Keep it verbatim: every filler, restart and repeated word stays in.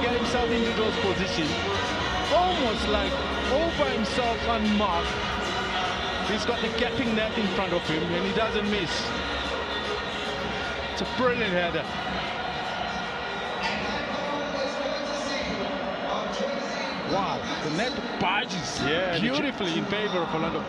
get himself into those positions, almost like over himself and mark. He's got the gaping net in front of him and he doesn't miss. It's a brilliant header. Wow, the net barges yeah, beautifully in favor of Orlando.